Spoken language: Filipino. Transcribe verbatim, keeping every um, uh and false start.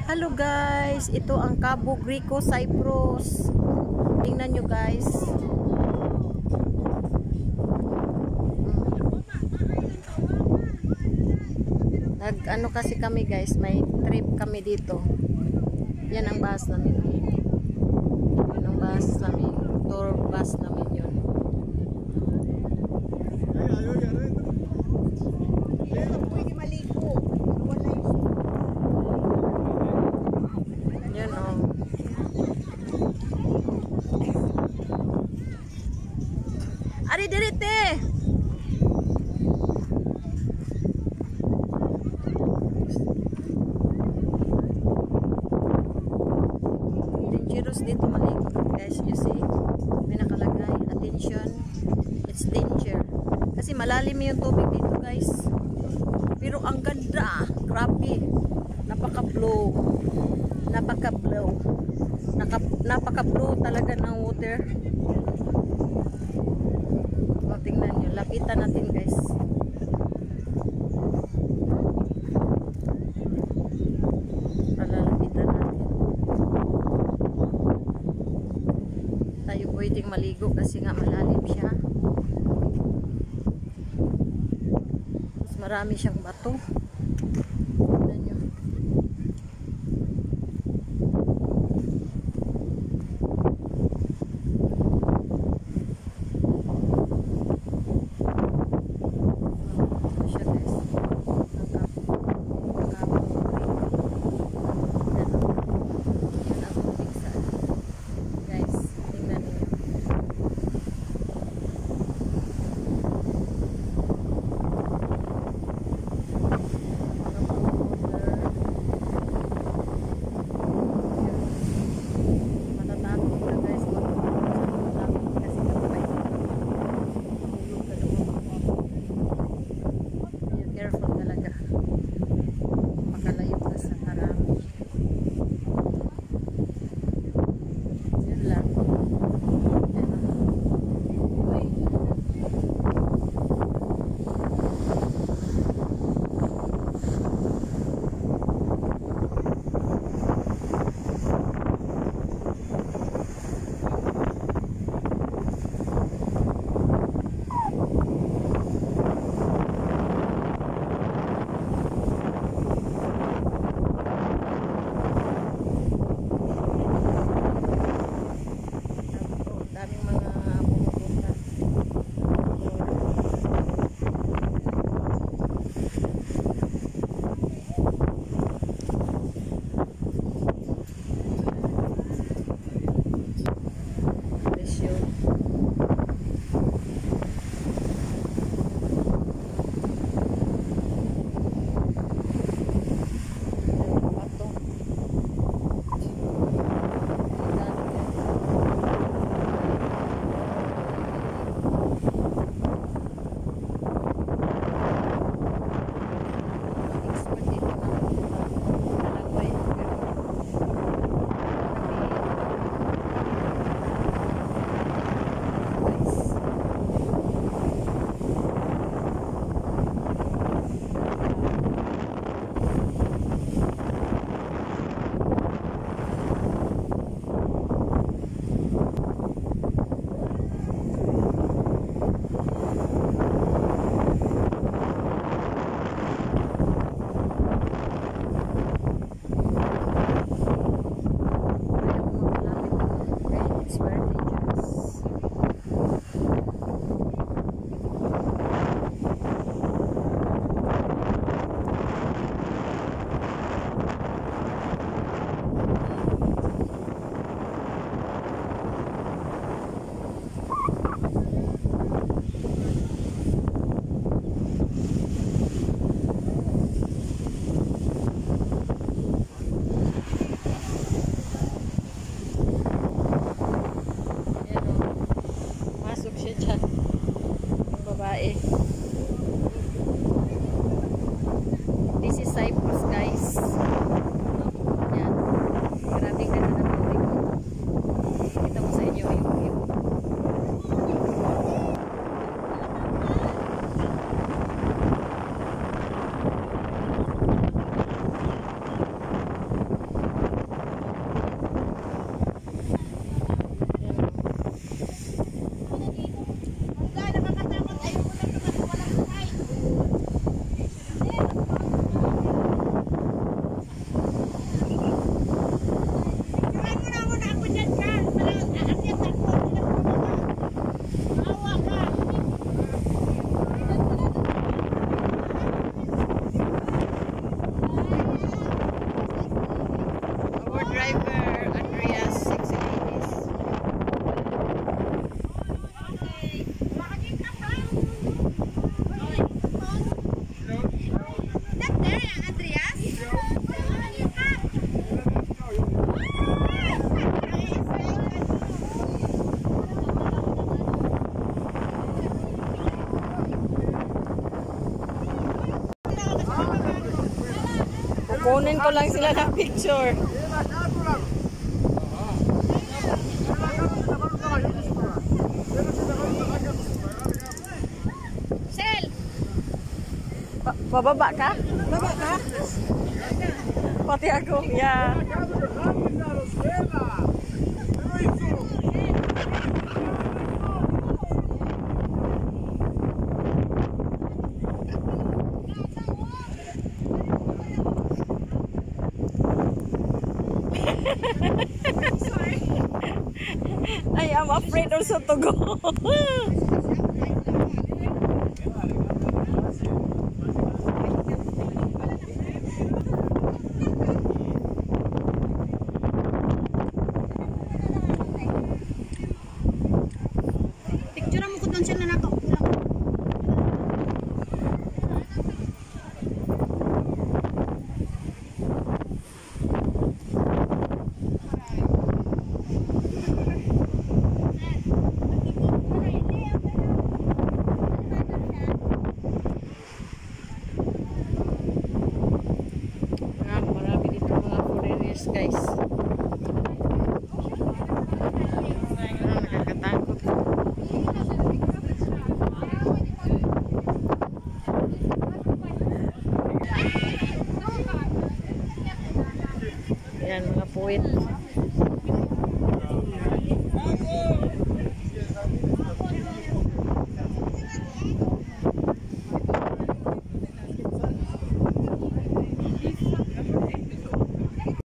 Hello guys, ito ang Cabo Greco, Cyprus. Tingnan nyo guys. Nag ano kasi kami guys, may trip kami dito. Yan ang bus namin. Yan ang bus namin, tour bus namin yun. Yan o. Ari dirite. Dangerous dito maligo guys, you see. May nakalagay, attention, it's danger. Kasi malalim yung tubig dito guys. Pero ang ganda, grabe. Napaka-blue. Napaka-blue. Napaka-blue talaga ng water. O, tingnan nyo. Lapitan natin guys. Palalapitan natin. Tayo pwedeng maligo kasi nga malalim siya. Mas marami siyang bato. Tingnan nyo. Careful talaga. Makalayo ka sa marami. Yun lang. Kukunin ko lang sila ng picture. Sel! Ba- bababa ka? Baba ka? Pati ako, yeah. I am afraid also to go. Picture mo ko doon sila nakaupo lang. Marami, marami dito mga foreigners, guys. Ah, nakakatakot. Yan, mga puwit.